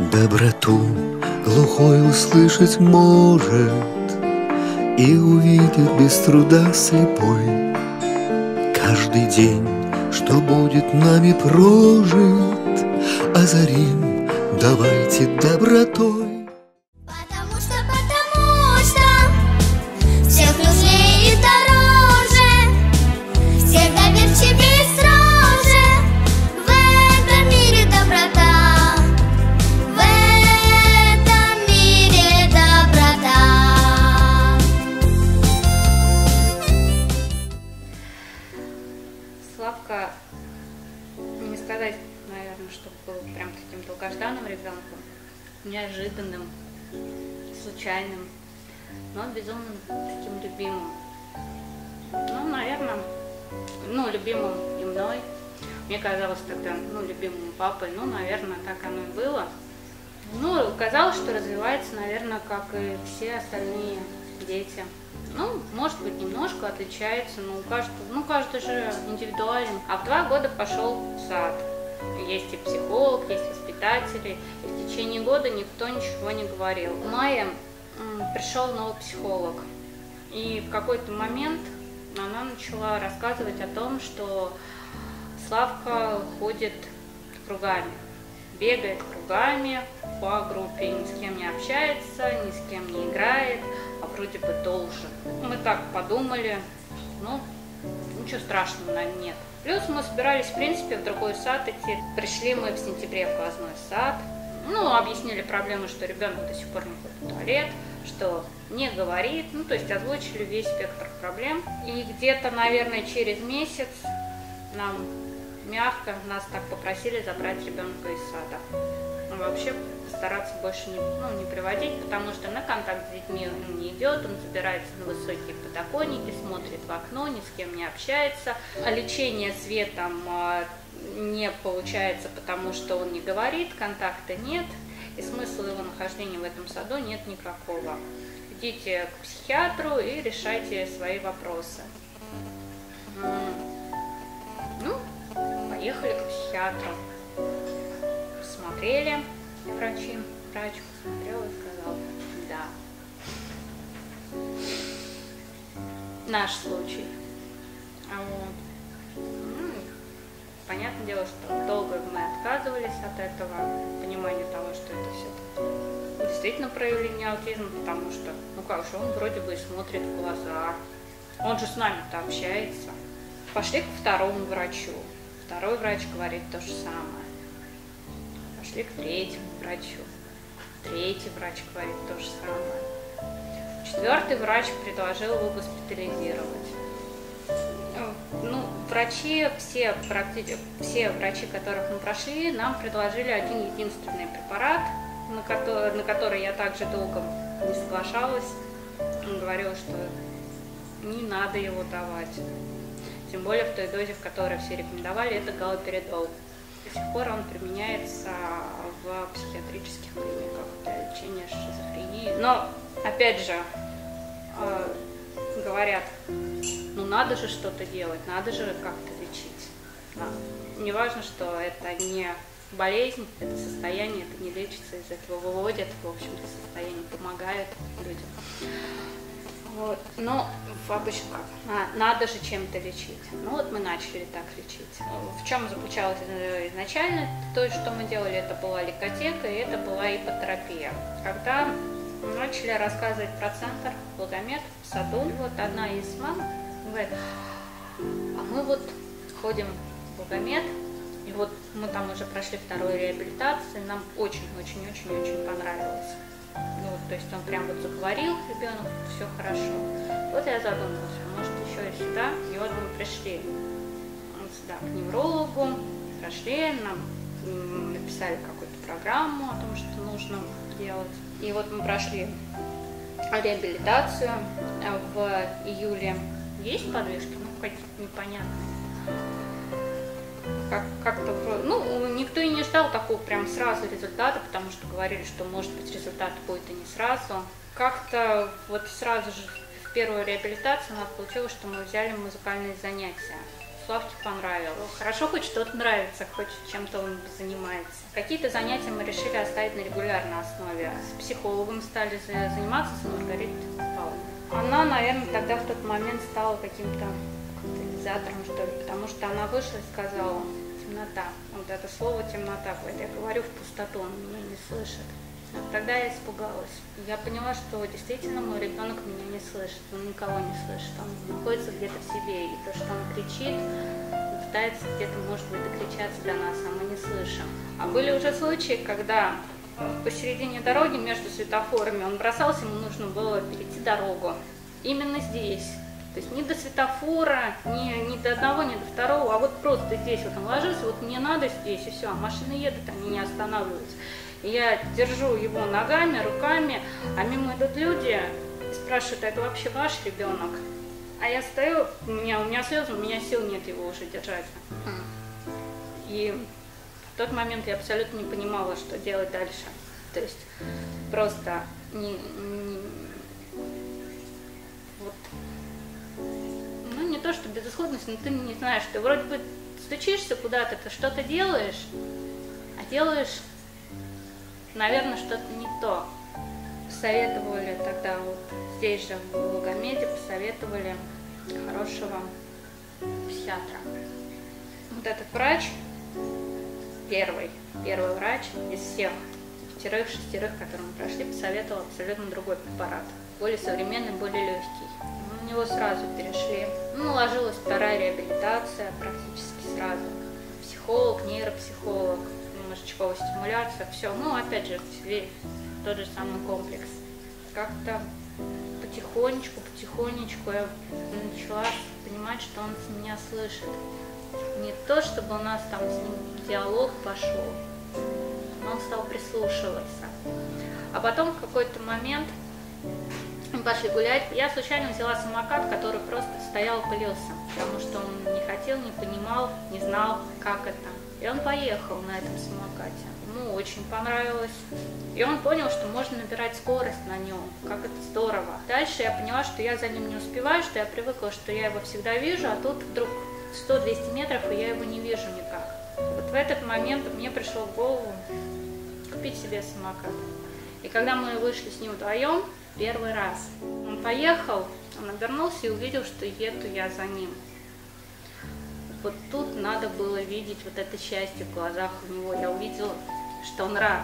Доброту глухой услышать может и увидит без труда слепой. Каждый день, что будет нами прожит, озарим давайте добротой. Потому что всех нужнее и дороже, всех доверчивее и строже. В этом мире доброта, в этом мире доброта. Славка, не сказать, наверное, что был прям таким долгожданным ребенком, неожиданным, случайным, но безумно таким любимым. Ну, наверное, любимым и мной. Мне казалось тогда, любимым папой, наверное, так оно и было. Казалось, что развивается, наверное, как и все остальные дети. Может быть, немножко отличается, но каждый же индивидуален. А в 2 года пошел в сад. Есть и психолог, есть воспитатели. И в течение года никто ничего не говорил. В мае пришел новый психолог. И в какой-то момент она начала рассказывать о том, что Славка ходит кругами, бегает кругами по группе, ни с кем не общается, ни с кем не играет, а вроде бы должен. Мы так подумали, ничего страшного, наверное, нет. Плюс мы собирались, в принципе, в другой сад идти. Пришли мы в сентябре в глазной сад. Объяснили проблему, что ребенок до сих пор не ходит в туалет, что не говорит, то есть озвучили весь спектр проблем. И где-то, наверное, через месяц нас так попросили забрать ребенка из сада. Вообще стараться больше не приводить, потому что на контакт с детьми он не идет, он забирается на высокие подоконники, смотрит в окно, ни с кем не общается. А лечение светом не получается, потому что он не говорит, контакта нет, и смысла его нахождения в этом саду нет никакого. Идите к психиатру и решайте свои вопросы. Поехали к психиатру. Смотрели врач посмотрел и сказал: да, наш случай. Понятное дело, что долго мы отказывались от этого, понимания того, что это все действительно проявление аутизма, потому что, он вроде бы и смотрит в глаза, он же с нами-то общается. Пошли к 2-му врачу, 2-й врач говорит то же самое. Пошли к 3-му врачу, 3-й врач говорит то же самое. 4-й врач предложил его госпитализировать. Врачи, все врачи, которых мы прошли, нам предложили один единственный препарат, на который я также долго не соглашалась. Он говорил, что не надо его давать. Тем более в той дозе, в которой все рекомендовали, это галоперидол. До сих пор он применяется в психиатрических клиниках для лечения шизофрении. Но, опять же, говорят, надо же что-то делать, надо же как-то лечить. Не важно, что это не болезнь, это состояние, это не лечится, из этого выводят, в общем-то, состояние помогает людям. Но обычно надо же чем-то лечить. Мы начали так лечить. В чем заключалось изначально то, что мы делали, это была лейкотека и это была ипотерапия. Когда мы начали рассказывать про центр Благомет в саду, одна из мам говорит: а мы ходим в Благомет, и мы там уже прошли 2-ю реабилитацию, нам очень-очень-очень-очень понравилось. То есть он прям заговорил, ребенок, все хорошо. Я задумалась, может еще и сюда. И мы пришли сюда к неврологу, прошли, нам написали какую-то программу о том, что нужно делать. И мы прошли реабилитацию в июле. Есть подвижки, какие-то непонятные. Никто и не ждал такого прям сразу результата, потому что говорили, что, может быть, результат будет и не сразу. Как-то сразу же в первую реабилитацию у нас получилось, что мы взяли музыкальные занятия. Славке понравилось. Хорошо, хоть что-то нравится, хоть чем-то он занимается. Какие-то занятия мы решили оставить на регулярной основе. С психологом стали заниматься, с Маргаритой Павловной. Она, наверное, тогда в тот момент стала каким-то катализатором, что ли, потому что она вышла и сказала: темнота. Вот это слово темнота, я говорю в пустоту, он меня не слышит. Тогда я испугалась. Я поняла, что действительно мой ребенок меня не слышит, он никого не слышит, он находится где-то в себе, и то, что он кричит, пытается где-то, может быть, докричаться до нас, а мы не слышим. А были уже случаи, когда посередине дороги между светофорами он бросался, ему нужно было перейти дорогу. Именно здесь. То есть не до светофора, ни до одного, ни до второго, а вот просто здесь вот он ложился, вот мне надо здесь, и все, а машины едут, они не останавливаются. И я держу его ногами, руками, а мимо идут люди и спрашивают: это вообще ваш ребенок? А я стою, у меня слезы, у меня сил нет его уже держать. И в тот момент я абсолютно не понимала, что делать дальше. То есть просто не то, что безысходность, но ты не знаешь, ты вроде бы стучишься куда-то, ты что-то делаешь, а делаешь, наверное, что-то не то. Посоветовали тогда вот здесь же в Логомеде, посоветовали хорошего психиатра. Вот этот врач, первый врач из всех 5-6, которые мы прошли, посоветовал абсолютно другой препарат, более современный, более легкий. На него сразу перешли. Наложилась вторая реабилитация практически сразу. Психолог, нейропсихолог, мышечковая стимуляция, все. Опять же, тот же самый комплекс. Как-то потихонечку я начала понимать, что он меня слышит. Не то, чтобы у нас там с ним диалог пошел, но он стал прислушиваться. А потом в какой-то момент мы пошли гулять. Я случайно взяла самокат, который просто стоял и пылился, потому что он не хотел, не понимал, не знал, как это. И он поехал на этом самокате. Ему очень понравилось. И он понял, что можно набирать скорость на нем. Как это здорово. Дальше я поняла, что я за ним не успеваю, что я привыкла, что я его всегда вижу, а тут вдруг 100-200 метров, и я его не вижу никак. Вот в этот момент мне пришло в голову купить себе самокат. И когда мы вышли с ним вдвоем, первый раз, он поехал, он обернулся и увидел, что еду я за ним. Вот тут надо было видеть вот это счастье в глазах у него. Я увидела, что он рад,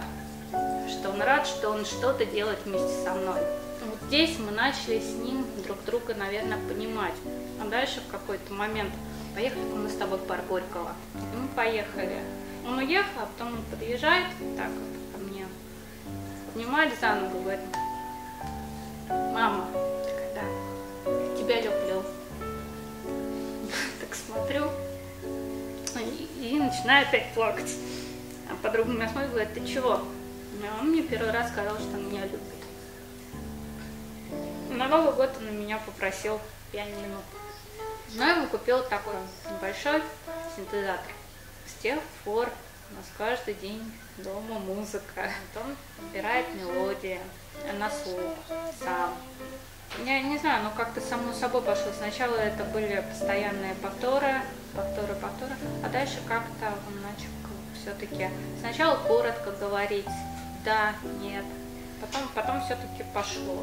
что он что-то делает вместе со мной. Вот здесь мы начали с ним друг друга, наверное, понимать. А дальше в какой-то момент: поехали мы с тобой в парк Горького. И мы поехали. Он уехал, а потом он подъезжает так вот ко мне, обнимает за ногу, говорит: мама, да, тебя люблю. Так смотрю и начинаю опять плакать. А подруга меня смотрит и говорит: ты чего? Он мне первый раз сказал, что он меня любит. На Новый год он у меня попросил пианино. Но я ему купила такой небольшой синтезатор. С тех пор у нас каждый день дома музыка. Он набирает мелодии на слух сам. Я не знаю, но как-то само собой пошло. Сначала это были постоянные повторы, а дальше как-то он начал все-таки сначала коротко говорить, да, нет, потом все-таки пошло.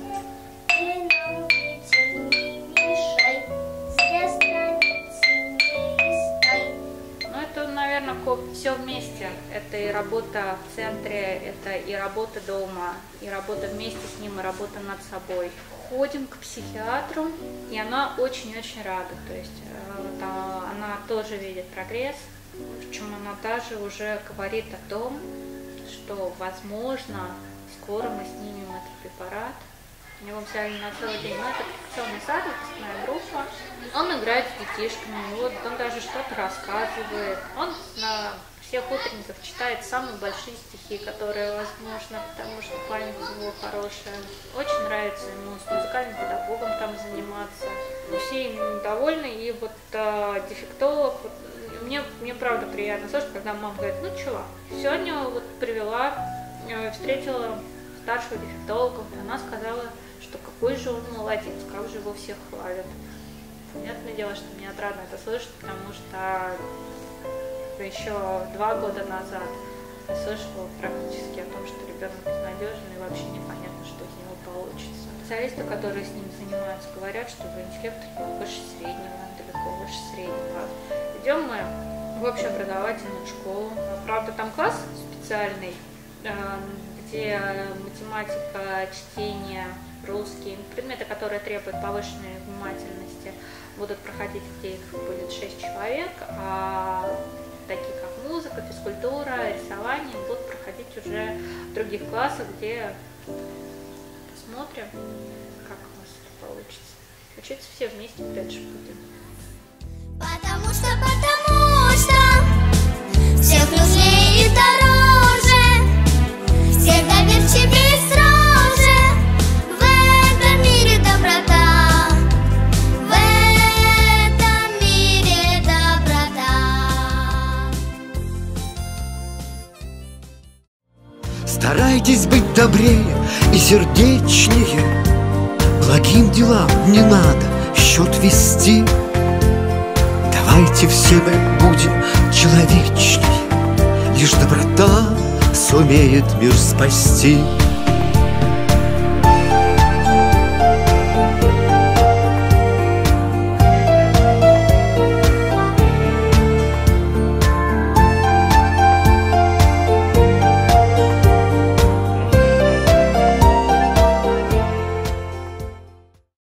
Ну, это, наверное, все вместе. Это и работа в центре, это и работа дома, и работа вместе с ним, и работа над собой. Ходим к психиатру, и она очень-очень рада. То есть она тоже видит прогресс, причем она даже уже говорит о том, что, возможно, скоро мы снимем этот препарат. Его взяли на целый день. Но это коррекционный сад, выпускная группа. Он играет с детишками, он даже что-то рассказывает. Он на всех утренниках читает самые большие стихи, которые возможно, потому что память у него хорошая. Очень нравится ему с музыкальным педагогом там заниматься. Все им довольны, и вот дефектолог, мне правда приятно слышать, когда мама говорит: ну чего, сегодня вот встретила старшего дефектолога, и она сказала, что какой же он молодец, как же его всех хвалят. Понятное дело, что мне отрадно это слышать, потому что еще 2 года назад я слышала практически о том, что ребенок безнадежный и вообще непонятно, что из него получится. Специалисты, которые с ним занимаются, говорят, что инспектор выше среднего, далеко выше среднего. Идем мы в общеобразовательную школу. Правда, там класс специальный, где математика, чтение, русский, предметы, которые требуют повышенной внимательности, будут проходить, где их будет 6 человек, а такие как музыка, физкультура, рисование будут проходить уже в других классах, где посмотрим, как у нас это получится. Учиться все вместе дальше будем. Потому что всех нужнее и дороже, всех доверчивее и строже. В этом мире доброта, в этом мире доброта. Старайтесь быть добрее и сердечнее, благим делам не надо счет вести. Давайте все мы будем человечнее, лишь доброта сумеет мир спасти.